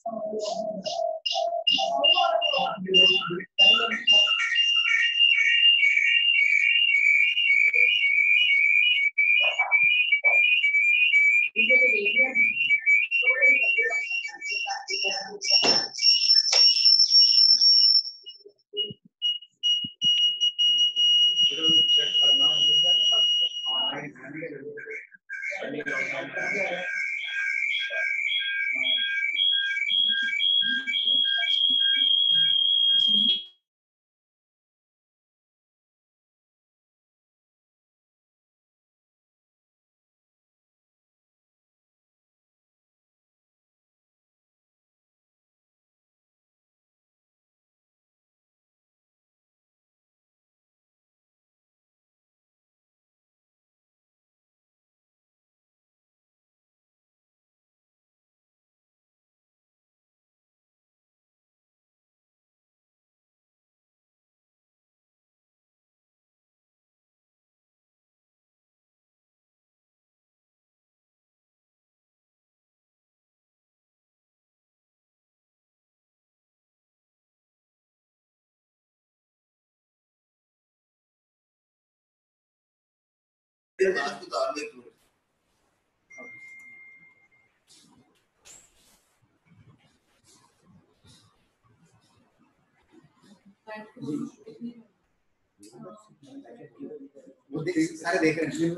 सारे देख रहे हैं।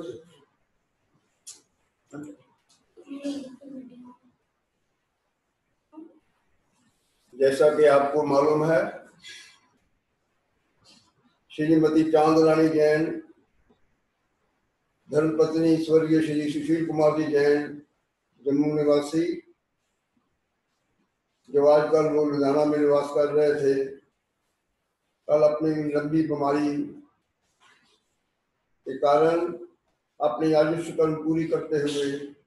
जैसा कि आपको मालूम है, श्रीमती चांदरानी जैन धर्मपत्नी स्वर्गीय श्री सुशील कुमार जी जैन जम्मू निवासी, जो आजकल वो लुधियाना में निवास कर रहे थे, कल अपनी लंबी बीमारी के कारण अपनी आयुष्य कर्म पूरी करते हुए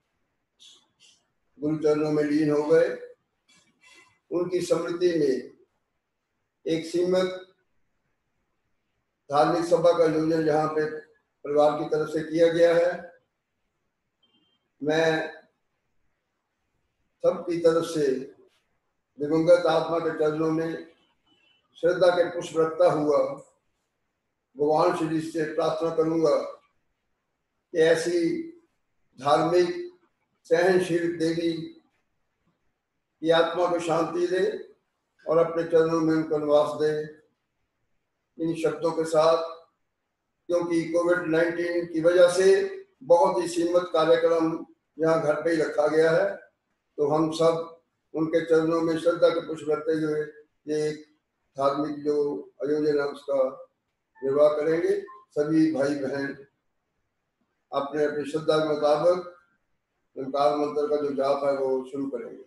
गुरु चरणों में लीन हो गए। उनकी स्मृति में एक सीमित धार्मिक सभा का आयोजन जहाँ पे परिवार की तरफ से किया गया है। मैं सबकी तरफ से दिवंगत आत्मा के चरणों में श्रद्धा के पुष्प रखता हुआ भगवान श्री से प्रार्थना करूंगा कि ऐसी धार्मिक सहनशील देवी की आत्मा को शांति दे और अपने चरणों में उनका निवास दे। इन शब्दों के साथ, क्योंकि कोविड-19 की वजह से बहुत ही सीमित कार्यक्रम यहाँ घर पे ही रखा गया है, तो हम सब उनके चरणों में श्रद्धा के पुष्प रखते हुए ये धार्मिक जो आयोजन है उसका निर्वाह करेंगे। सभी भाई बहन अपने अपनी श्रद्धा के मुताबिक ओंकार मंत्र का जो जाप है वो शुरू करेंगे।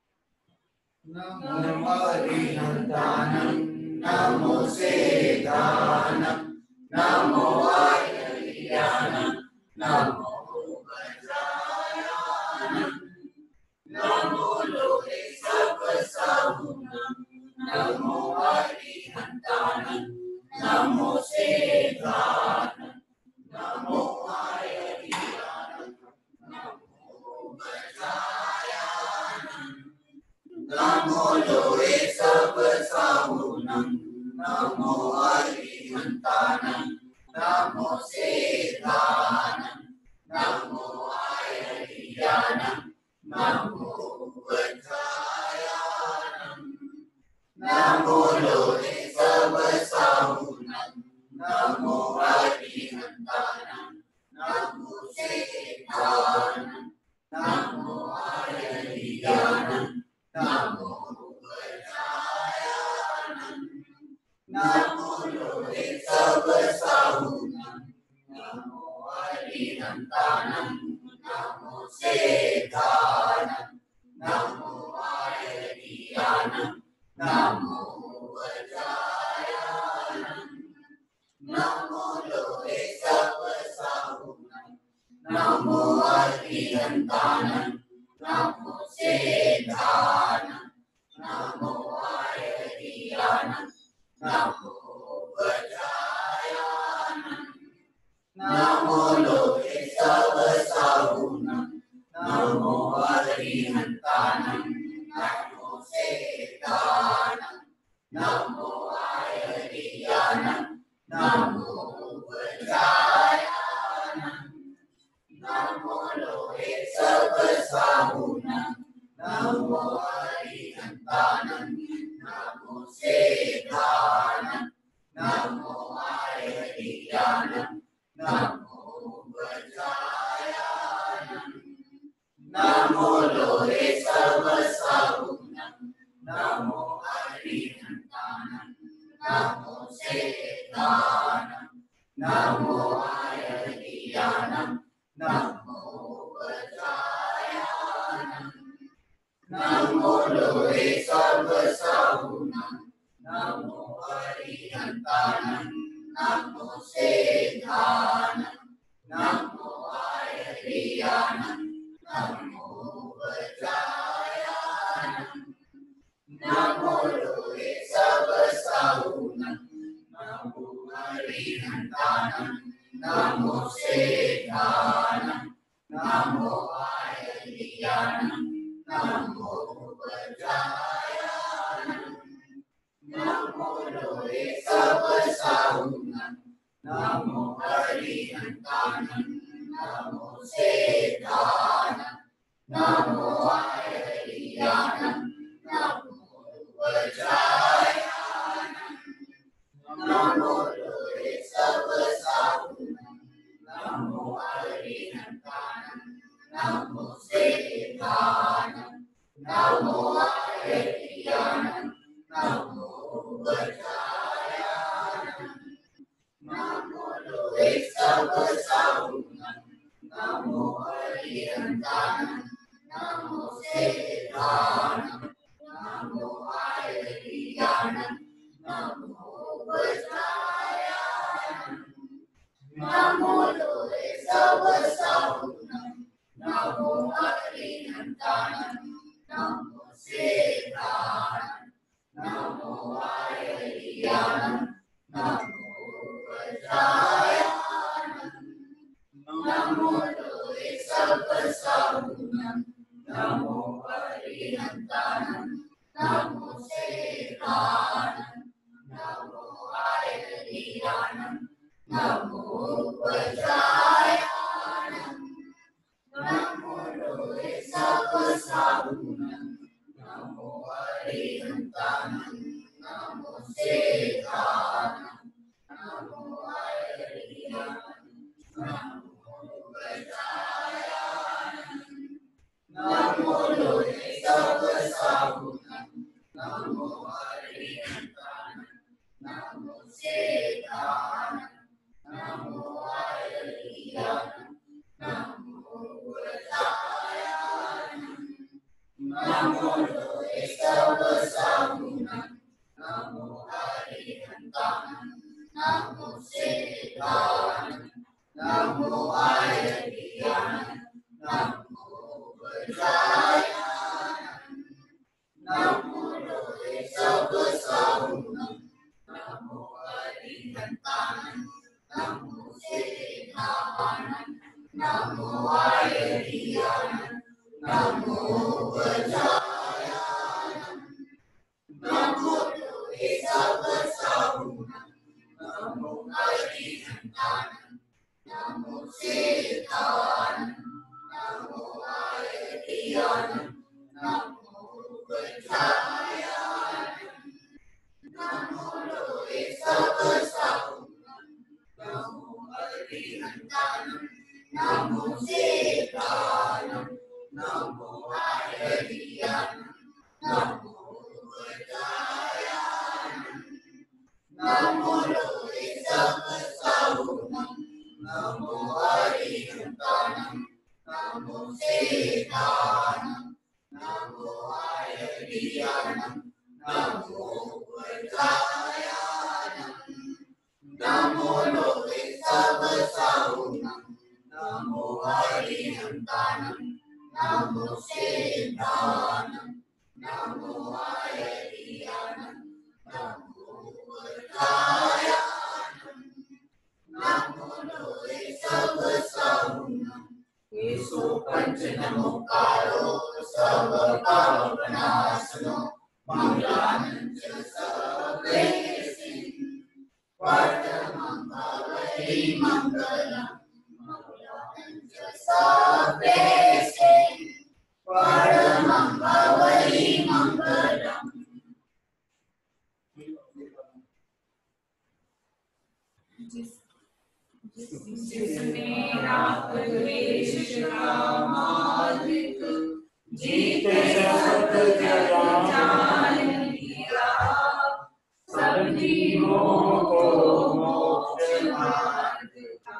नमो हरिहंतानं नमो सेदानं नमो आयर्यानं नमो वज्रायानं नमो लोके सब साहुनं नमो हरिहंतानं नमो सेदानं नमो आयर्यानं नमो वज्रायानं नमो लोके सब साहुनं नमो हरिहंतानं नमो सेदानं नमो आयर्यानं नमो वज्रायानं नमो लोके सब साहुनं नमो हरिहंतानं नमो सेदानं नमो आयर्यानं नमो वज्रायानं नमो लोके सब साहुनं नमो हरिहंतानं नमो सेदानं नमो आयर्यानं नमो वज्रायानं नमो लोके सब साहुनं नमो हरिहंतानं नमो सेदानं नमो आयर्यानं नमो वज्रायानं नमो लोके सब साहुनं नमो हरिहंतानं नमो लोहे सर्व साहुनम नमो अरिहंतानम नमो सेधानम नमो आयरियानम नमो वज्रायानम नमो लोहे सर्व साहुनम नमो अरिहंतानम नमो सेधानम नमो आयरियानम नमो वज्रायानम नमो लोहे सर्व साहुनम नमो अरिहंतानम नमो सेधानम नमो आयरियानम नमो वज्रायानम नमो लोहे सर्व साहुनम नमो अरिहंतानम नमो सेधानम नमो आयरियानम नमो वज्रायानम नमो लोहे सर्व साहुनम नमो अरिहंतानम नमो सेधानम नमो आयरियानम नमो वज्रायानम नमो लोहे सर्व साहुनम नमो अरिहंतानम नमो सेधानम नमो आयरियानम नमो वज्रायानम नमो लोहे सर्व साहुनम नमो अरिहंतानम नमो सेधानम नमो आयरियानम नमो वज्रायानम नमो लोहे सर्व साहुनम नमो अरिहंतानम नमो सेधानम नमो आयरियानम नमो वज्रायानम नमो लोहे सर्व साहुनम नमो अरिहंतानम नमो सेधानम नमो आयरियानम नमो वज्रायानम नमो लोहे सर्व साहुनम नमो अरिहंतानम नमो सेधानम नमो आयरियानम नमो वज्रायानम नमो लोहे सर्व साहुनम नमो अरिहंतानम नमो सेधानम नमो आयरियानम नमो वज्रायानम नमो लोहे सर्व साहुनम नमो अरिहंतानम नमो सेधानम नमो आयरियानम नमो वज्रायानम नमो लोहे सर्व साहुनम नमो अरिहंतानम नमो सेधानम नमो आयरियानम नमो वज्रायानम नमो लोहे सर्व साहुनम नमो अरिहंतानम नमो सेधानम नमो आयरियानम नमो वज्रायानम नमो लोहे सर्व साहुनम नमो अरिहंतानम नमो सेधानम नमो आयरियानम नमो वज्रायानम नमो लोहे सर्व साहुनम येषु पंच नमोकारो सर्वपापनाशनो मंगलानंच सर्वेसिं वर्धमानं भवति मंगलम् मंगलानंच सर्वेसिं वर्धमानं भवति मंगलम्। जिसने राग द्वेष कामादिक जीत जगत जान लिया, सब जीवों को मोक्ष मार्ग का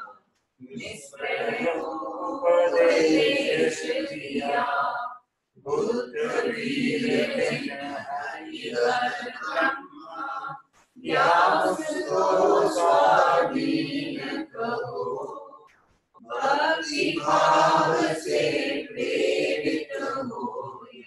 निष्प्रय उपदेश दिया। बुद्ध भी वीर बिन हरिहर ब्रह्मा, व्यास को स्वाधीन कहो। भक्ति भाव से प्रेरित होए,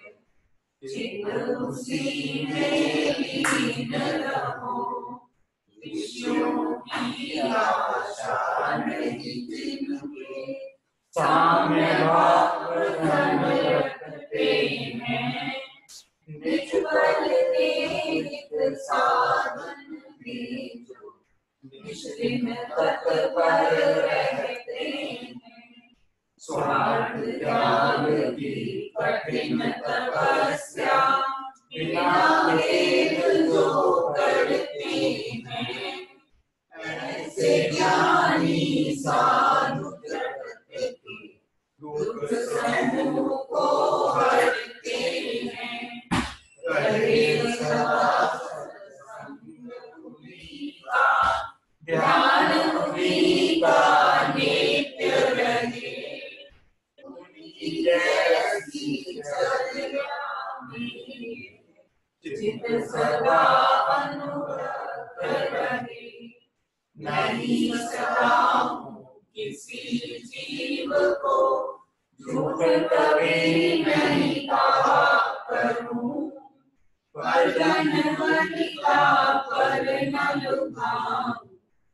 उसी में लीन रहो। विषयों की आशा नहीं जिनके, साम्य भाव धन रखते हैं। निज बल निहित साधन में जो निष्ठिन तत्पर रहते हैं। स्वार्थ त्याग की कठिन तपस्या बिना भेद जो करते हैं। ऐसे ज्ञानी साधु जगत के दुख समूह को हरते हैं। रहे सदा सत्संग उन्हीं का, ध्यान उन्हीं का नित्य रहे। उन्हीं जैसी चर्या में चित सदा अनुरक्त रहे। नहीं सताऊं किसी जीव को, झूठ कभी नहीं कहा करूं। वरदान वनिता पर न लुभाऊं,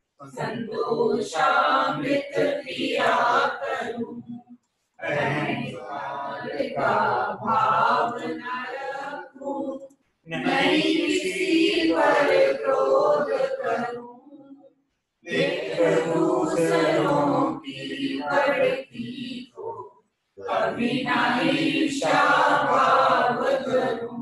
संतोषामृत पिया करूं। अहंकार का भाव न रखूं, नहीं किसी पर क्रोध करूं। मित्र दूसरों की बढ़ती को कभी न ईर्ष्या भाव करूं।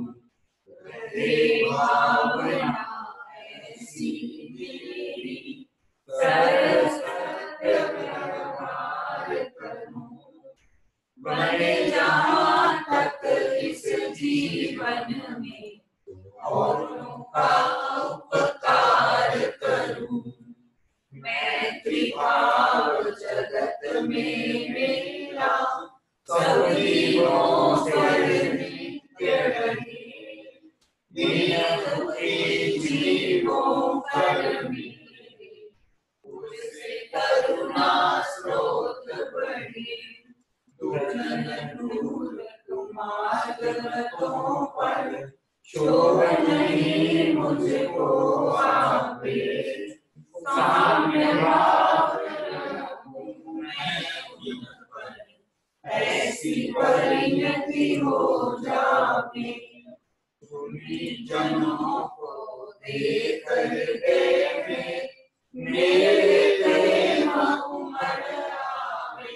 भावना ऐसी मेरी सरस्वती व्यवहार करूं। बने जहाँ तक इस जीवन में औरों का उपकार करूं। मैत्री भाव जगत में मेरा सब जीवों से नित्य रहे। दीन दुखी जीवों पर मेरे उससे करुणा स्रोत बढ़े। दुर्जन दूर तुम्हारों पर शोभ नहीं मुझको आवे। साम्य भाव रखूं मैं उन पर, ऐसी परिणति हो जावे। उन्हीं जनों को देख हृदय में मेरे प्रेम उमड़ आवे।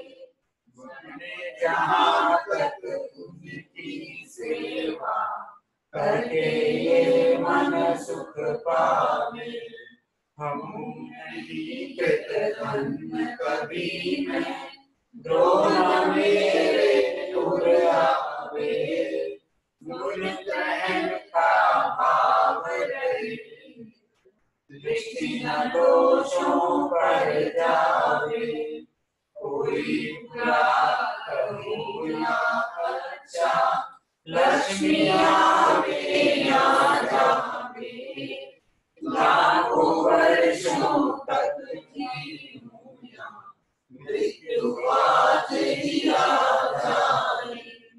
जहाँ तक उनकी सेवा करके ये मन सुख पावे। हम नहीं कृतघ्न कभी मैं, द्रोण मेरे दूर आवे। गुण ग्रहण का भाव रहे, दृष्टि न दोषों पर जावे। कोई बुरा कहो या अच्छा, लक्ष्मी आवे या जावे। लाखों वर्षों तक जीऊं या मृत्यु आज ही आ जाए।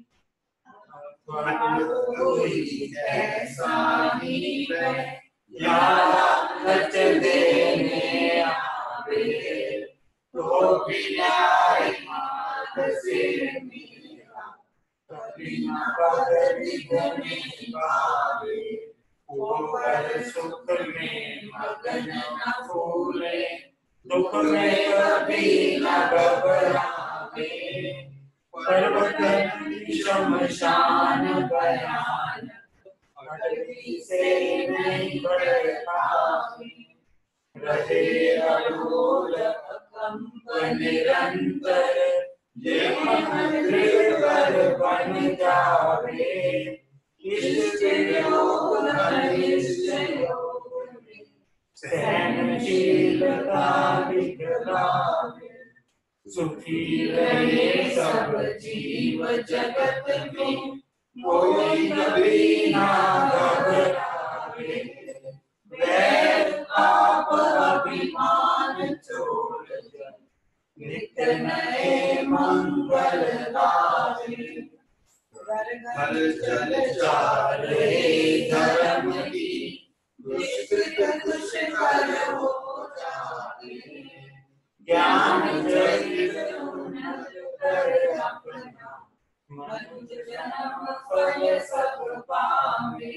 कोई ऐसा ही है या लालच देने आवे। तो भी न्याय मार्ग से मेरा कभी न बदलिगने पावे। वो पर सुख में मगन न फूले, दुख में कभी न घबरावे। पर्वत शमशान बयान, अटवी से नहीं बढ़ पावे। रहे अडोल कंप निरंतर, ये मन दृढ़ बन जावे। इष्ट योग अनिष्ट योग में सहनशीलता दिखलावे। सुखी रहे सब जीव जगत में, कोई कभी ना घबरावे, वैर पाप अभिमान छोड़ कर नित्य नए मंगल गावे। घर चल चाले धर्म की, दुष्कृत कुछ कर हो जावे। ज्ञान चरित उन्नत कर अपना, मनुष्य जन्म फल सब पावे।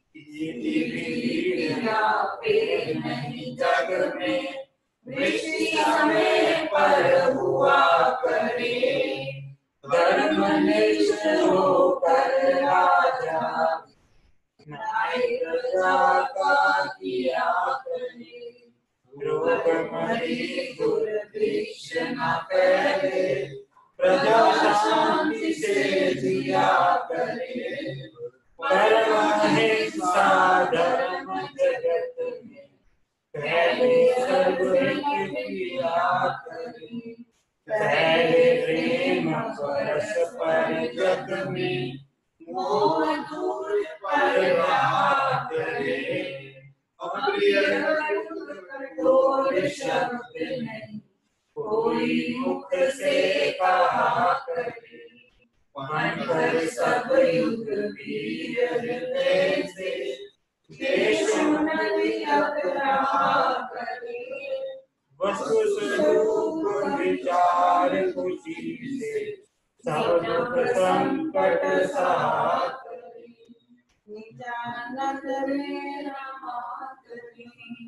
व्यापे नहीं जग में, वृष्टि समय पर हुआ करे। धर्मनिष्ठ होकर राजा, न्याय प्रजा का किया करे। रोग मरी दुर्भिक्ष न फैले, प्रजा शांति से जिया करे। परमहिंसा धर्म जगत में, फैले सर्वहित किया करे। फैले प्रेम परस्पर जग में, मोह दूर पर रहा करे। अप्रिय शब्द नहीं, कोई मुख से कहा करे। पर सब युग वीर हृदय से, देश उन्नति रहा करे। वस्तु स्वरूप विचार खुशी से, सब दुख संकट सहा करे। नित्यानंद मेरा मात री।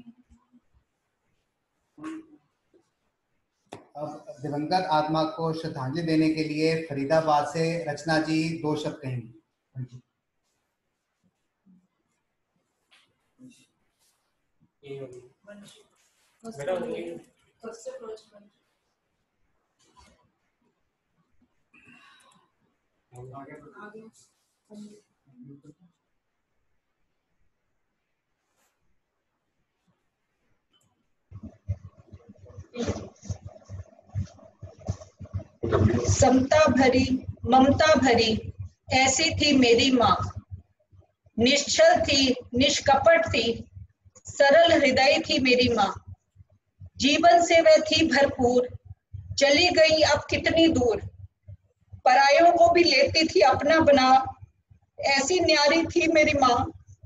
अब दिवंगत आत्मा को श्रद्धांजलि देने के लिए फरीदाबाद से रचना जी 2 शब्द कहेंगी। समता भरी ममता भरी ऐसी थी मेरी माँ। निश्चल थी, निष्कपट थी, सरल हृदय थी मेरी माँ। जीवन से वह थी भरपूर, चली गई अब कितनी दूर। परायों को भी लेती थी अपना बना, ऐसी न्यारी थी मेरी माँ।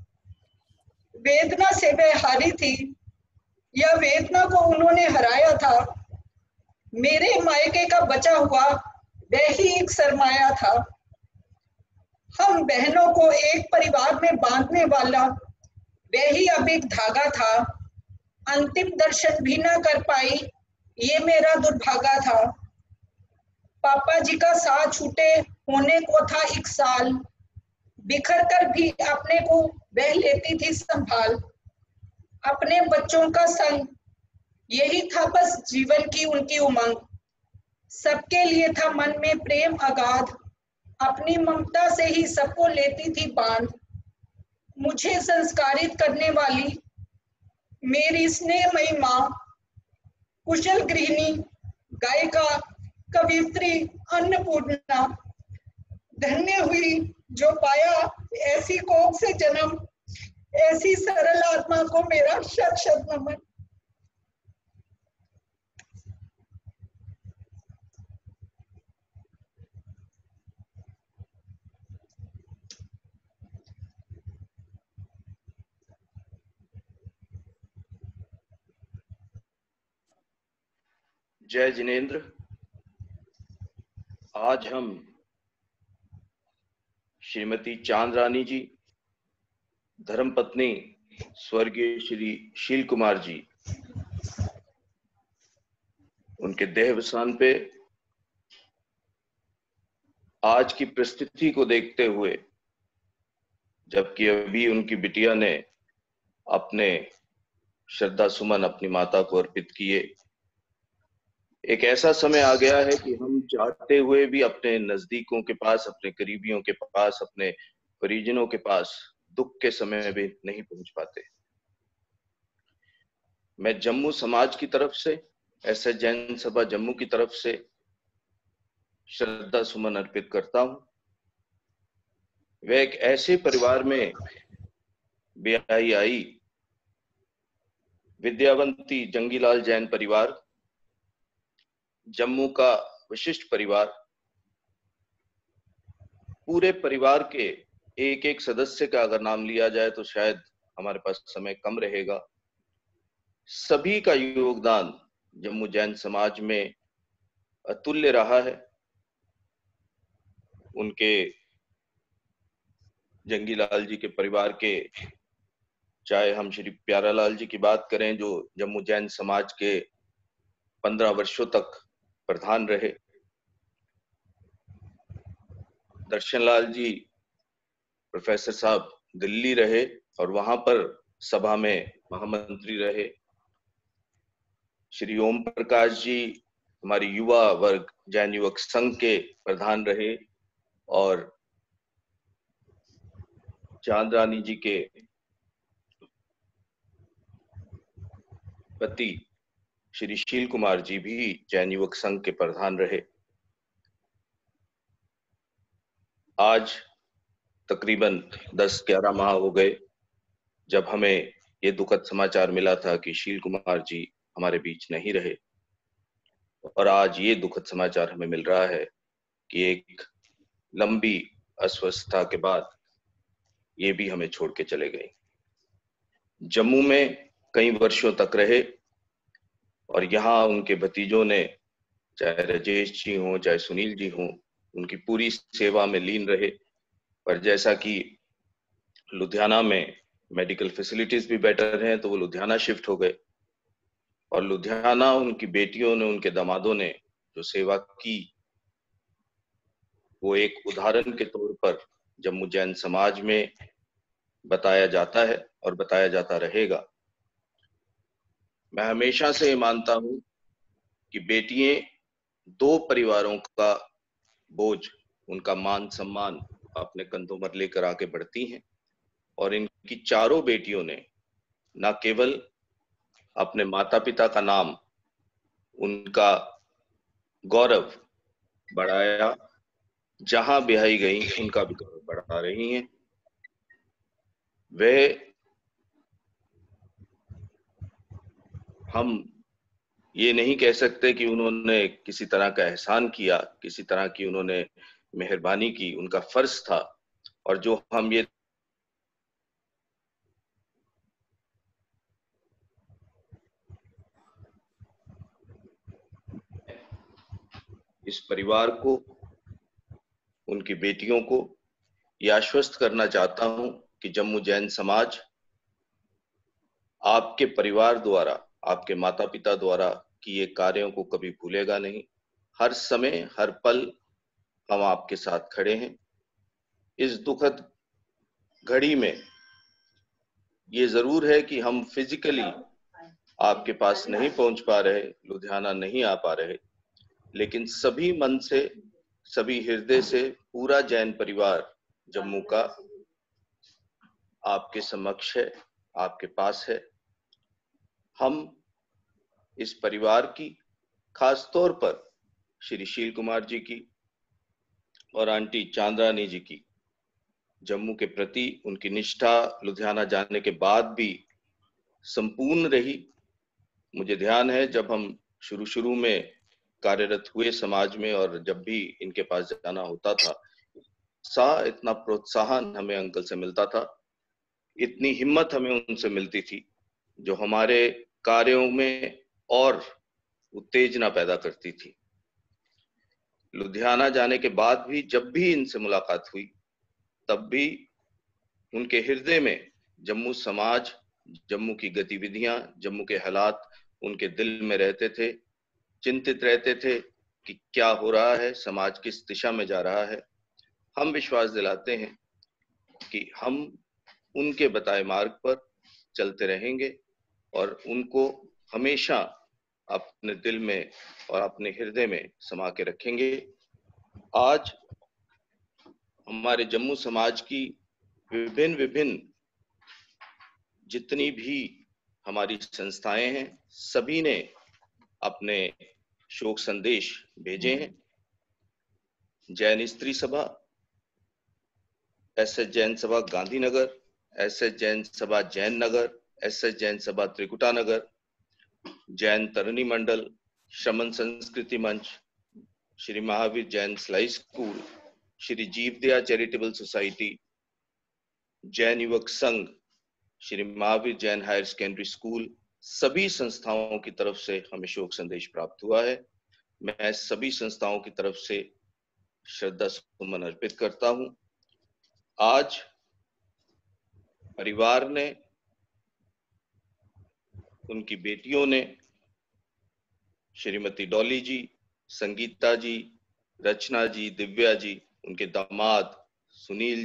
वेदना से वह हारी थी, या वेदना को उन्होंने हराया था। मेरे मायके का बचा हुआ वह ही एक सरमाया था। हम बहनों को एक परिवार में बांधने वाला वह ही अब एक धागा था। अंतिम दर्शन भी ना कर पाई, ये मेरा दुर्भागा था। पापा जी का साथ छूटे होने को था 1 साल, बिखर कर भी अपने को वह लेती थी संभाल। अपने बच्चों का संग यही था बस जीवन की उनकी उमंग। सबके लिए था मन में प्रेम अगाध, अपनी ममता से ही सबको लेती थी बांध। मुझे संस्कारित करने वाली मेरी स्नेहमयी माँ, कुशल गृहिणी, गायिका, कवियत्री, अन्नपूर्णा। धन्य हुई जो पाया ऐसी कोख से जन्म, ऐसी सरल आत्मा को मेरा शत शत नमन। जय जिनेंद्र। आज हम श्रीमती चांदरानी जी, धर्मपत्नी स्वर्गीय श्री शील कुमार जी, उनके देहावसान पे आज की परिस्थिति को देखते हुए, जबकि अभी उनकी बिटिया ने अपने श्रद्धा सुमन अपनी माता को अर्पित किए, एक ऐसा समय आ गया है कि हम चाहते हुए भी अपने नजदीकों के पास, अपने करीबियों के पास, अपने परिजनों के पास दुख के समय भी नहीं पहुंच पाते। मैं जम्मू समाज की तरफ से, एसएच जैन सभा जम्मू की तरफ से श्रद्धा सुमन अर्पित करता हूं। वह एक ऐसे परिवार में ब्याही आई, विद्यावंती जंगीलाल जैन परिवार, जम्मू का विशिष्ट परिवार। पूरे परिवार के एक एक सदस्य का अगर नाम लिया जाए तो शायद हमारे पास समय कम रहेगा। सभी का योगदान जम्मू जैन समाज में अतुल्य रहा है। उनके जंगीलाल जी के परिवार के, चाहे हम श्री प्यारालाल जी की बात करें जो जम्मू जैन समाज के 15 वर्षों तक प्रधान रहे, दर्शनलाल जी प्रोफेसर साहब दिल्ली रहे और वहां पर सभा में महामंत्री रहे, श्री ओम प्रकाश जी हमारी युवा वर्ग जैन युवक संघ के प्रधान रहे, और चांदरानी जी के पति श्री शील कुमार जी भी जैन युवक संघ के प्रधान रहे। आज तकरीबन 10-11 माह हो गए जब हमें ये दुखद समाचार मिला था कि शील कुमार जी हमारे बीच नहीं रहे, और आज ये दुखद समाचार हमें मिल रहा है कि एक लंबी अस्वस्थता के बाद ये भी हमें छोड़ के चले गए। जम्मू में कई वर्षों तक रहे और यहाँ उनके भतीजों ने, चाहे राजेश जी हों चाहे सुनील जी हों, उनकी पूरी सेवा में लीन रहे। पर जैसा कि लुधियाना में मेडिकल फैसिलिटीज भी बेटर हैं तो वो लुधियाना शिफ्ट हो गए, और लुधियाना उनकी बेटियों ने, उनके दामादों ने जो सेवा की वो एक उदाहरण के तौर पर जम्मू जैन समाज में बताया जाता है और बताया जाता रहेगा। मैं हमेशा से मानता हूं कि बेटियां दो परिवारों का बोझ, उनका मान सम्मान अपने कंधों पर लेकर आगे बढ़ती हैं, और इनकी चारों बेटियों ने न केवल अपने माता पिता का नाम, उनका गौरव बढ़ाया, जहां ब्याही गई उनका भी गौरव बढ़ा रही हैं। वे, हम ये नहीं कह सकते कि उन्होंने किसी तरह का एहसान किया, किसी तरह की उन्होंने मेहरबानी की, उनका फर्ज था। और जो हम ये इस परिवार को, उनकी बेटियों को ये आश्वस्त करना चाहता हूं कि जम्मू जैन समाज आपके परिवार द्वारा, आपके माता पिता द्वारा किए कार्यों को कभी भूलेगा नहीं। हर समय हर पल हम आपके साथ खड़े हैं। इस दुखद घड़ी में ये जरूर है कि हम फिजिकली आपके पास नहीं पहुंच पा रहे, लुधियाना नहीं आ पा रहे, लेकिन सभी मन से, सभी हृदय से पूरा जैन परिवार जम्मू का आपके समक्ष है, आपके पास है। हम इस परिवार की, खास तौर पर श्री शील कुमार जी की और आंटी चांदरानी जी की जम्मू के प्रति उनकी निष्ठा लुधियाना जाने के बाद भी संपूर्ण रही। मुझे ध्यान है जब हम शुरू में कार्यरत हुए समाज में, और जब भी इनके पास जाना होता था, इतना प्रोत्साहन हमें अंकल से मिलता था, इतनी हिम्मत हमें उनसे मिलती थी, जो हमारे कार्यों में और उत्तेजना पैदा करती थी। लुधियाना जाने के बाद भी जब भी इनसे मुलाकात हुई, तब भी उनके हृदय में जम्मू समाज, जम्मू की गतिविधियां, जम्मू के हालात उनके दिल में रहते थे। चिंतित रहते थे कि क्या हो रहा है, समाज किस दिशा में जा रहा है। हम विश्वास दिलाते हैं कि हम उनके बताए मार्ग पर चलते रहेंगे और उनको हमेशा अपने दिल में और अपने हृदय में समा के रखेंगे। आज हमारे जम्मू समाज की विभिन्न जितनी भी हमारी संस्थाएं हैं, सभी ने अपने शोक संदेश भेजे हैं। जैन स्त्री सभा, SS जैन सभा गांधीनगर, SS जैन सभा जैन नगर, SS जैन सभा त्रिकुटा नगर, जैन तरणी मंडल, श्रमण संस्कृति मंच, श्री महावीर जैन सिलाई school, Shri Jivdaya charitable society, Jain Yuvak Sangh, Shri Mahavir Jain higher secondary school, सभी संस्थाओं की तरफ से हमें शोक संदेश प्राप्त हुआ है। मैं सभी संस्थाओं की तरफ से श्रद्धा सुमन अर्पित करता हूं। आज परिवार ने, उनकी बेटियों ने, श्रीमती डॉली जी, संगीता जी, रचना जी, दिव्या जी, उनके दामाद सुनील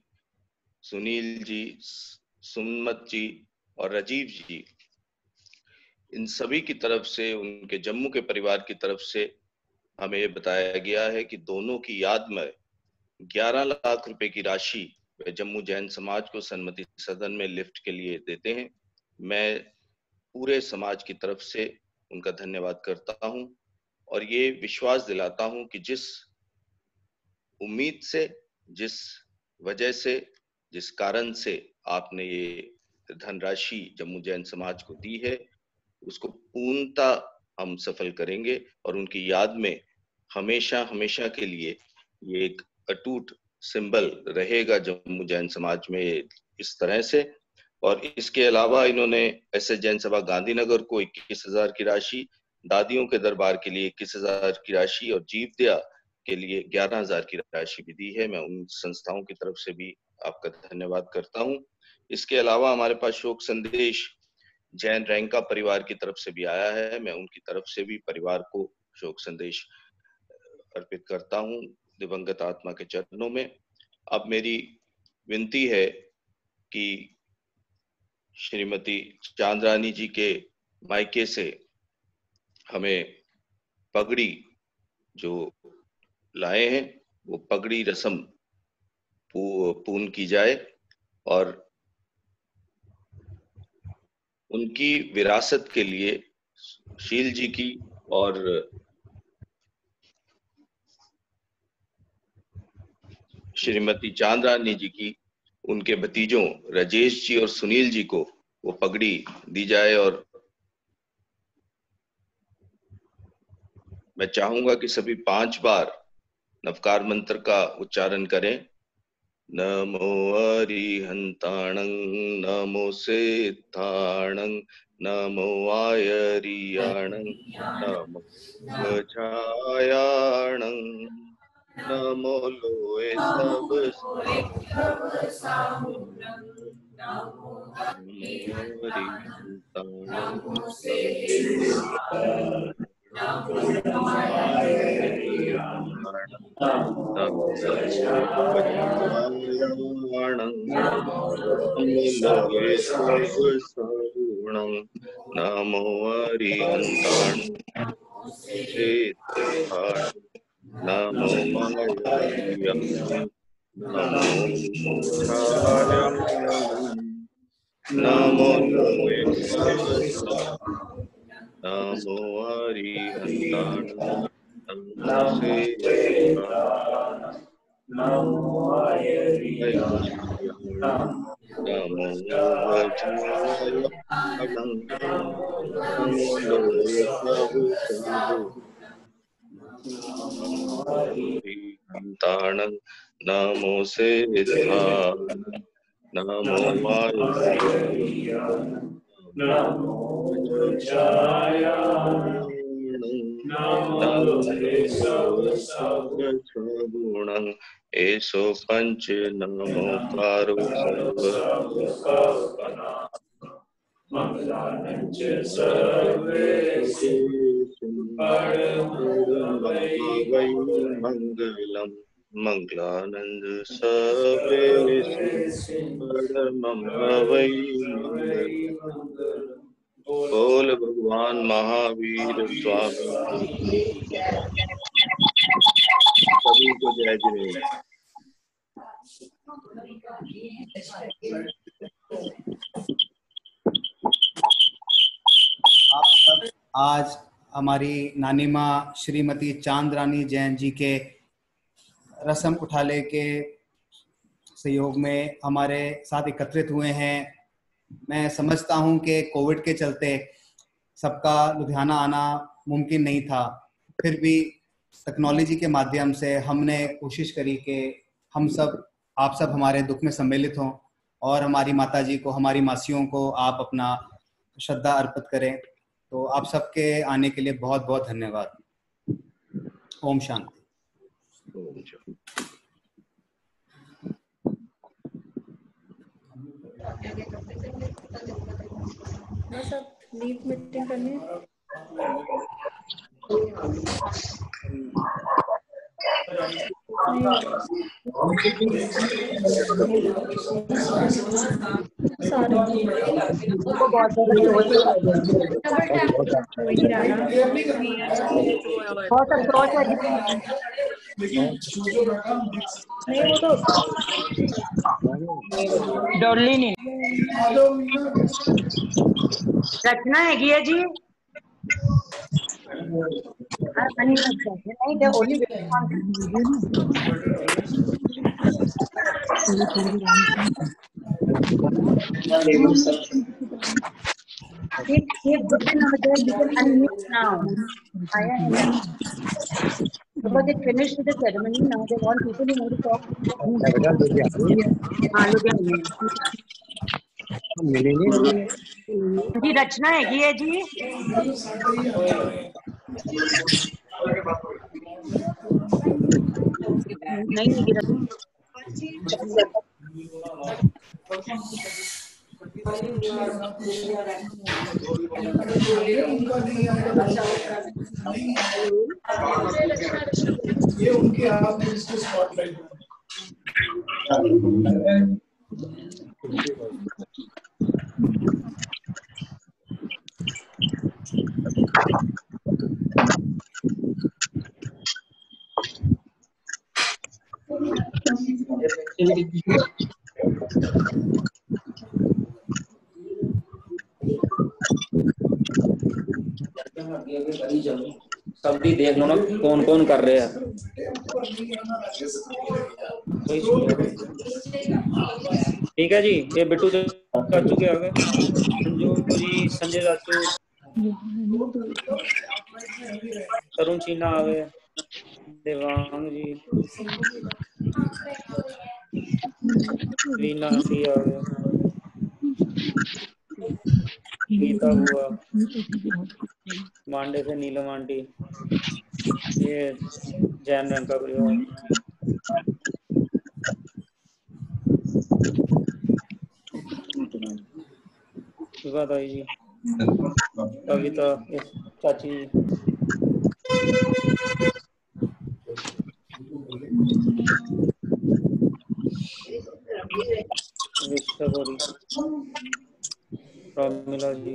जी, सुमत जी और राजीव जी, इन सभी की तरफ से, उनके जम्मू के परिवार की तरफ से हमें ये बताया गया है कि दोनों की याद में 11 लाख रुपए की राशि वे जम्मू जैन समाज को सन्मति सदन में लिफ्ट के लिए देते हैं। मैं पूरे समाज की तरफ से उनका धन्यवाद करता हूं और ये विश्वास दिलाता हूं कि जिस उम्मीद से, जिस वजह से, जिस कारण से आपने ये धनराशि जम्मू जैन समाज को दी है, उसको पूर्णतः हम सफल करेंगे और उनकी याद में हमेशा हमेशा के लिए ये एक अटूट सिंबल रहेगा जम्मू जैन समाज में इस तरह से। और इसके अलावा इन्होंने SS जैन सभा गांधीनगर को 21,000 की राशि, दादियों के दरबार के लिए 21,000 की राशि और जीवदया के लिए 11,000 की राशि भी दी है। मैं उन संस्थाओं की तरफ से भी आपका धन्यवाद करता हूं। इसके अलावा हमारे पास शोक संदेश जैन रैंका परिवार की तरफ से भी आया है। मैं उनकी तरफ से भी परिवार को शोक संदेश अर्पित करता हूं दिवंगत आत्मा के चरणों में। अब मेरी विनती है कि श्रीमती चांद्रानी जी के मायके से हमें पगड़ी जो लाए हैं वो पगड़ी रस्म पूर्ण की जाए और उनकी विरासत के लिए शील जी की और श्रीमती चांद्रानी जी की, उनके भतीजों राजेश जी और सुनील जी को वो पगड़ी दी जाए। और मैं चाहूंगा कि सभी 5 बार नवकार मंत्र का उच्चारण करें। नमो अरिहंताणं, नमो सिद्धाणं, नमो आयरियाणं, नमो गजायाणं, नमो लोए सब नमो अरिहंताणं, नमो मायारियाणं, नमो छायाणं, नमो लोए सब नमो अरिहंताणं, नमो सिद्धाणं, नमो आयरियाणं, नमो गजायाणं, नमो लोए सब अरिहंताणं, नमो सिद्धाणं, नमो आयरियाणं, नमो गजायाणं, नमो सर्वसर्वगुणं, एषो पंच नमोकारो सर्व मंगलम मंगलानंद सर्वेषु परमं वै मंगलम। बोल भगवान महावीर स्वामी सभी को जय जिनेन्द्र। आज हमारी नानी माँ श्रीमती चांद्रानी जैन जी के रस्म उठाले के सहयोग में हमारे साथ एकत्रित हुए हैं। मैं समझता हूं कि कोविड के चलते सबका लुधियाना आना मुमकिन नहीं था, फिर भी टेक्नोलॉजी के माध्यम से हमने कोशिश करी कि हम सब, आप सब हमारे दुख में सम्मिलित हों और हमारी माताजी को, हमारी मासियों को आप अपना श्रद्धा अर्पित करें। तो आप सबके आने के लिए बहुत बहुत धन्यवाद। ओम शांति। बस अब लीव मीटिंग करनी है। नहीं वो तो डॉली नहीं रचना हैगी है जी। नहीं दे only because they finished the ceremony, now they want people who know to talk. जी रचना हैगी है जी। नहीं हैगी ये उनके आप इसको स्पॉटलाइट सब भी देख लो ना कौन कौन कर रहे हैं। ठीक है जी, ये बिट्टू चाचू के आगे, संजू जी, संजय चाचू, तरुण चीना आवे, देवांग जी, रीना सी आवे, गीता हुआ, मांडे से नीलम आंटी, ये जैन रंग का परिवार, विवादाई जी, कविता, चाची, विश्वगौरी, रामिला जी,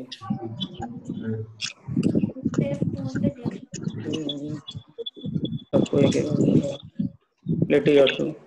सबको एक लेटे जाते हैं।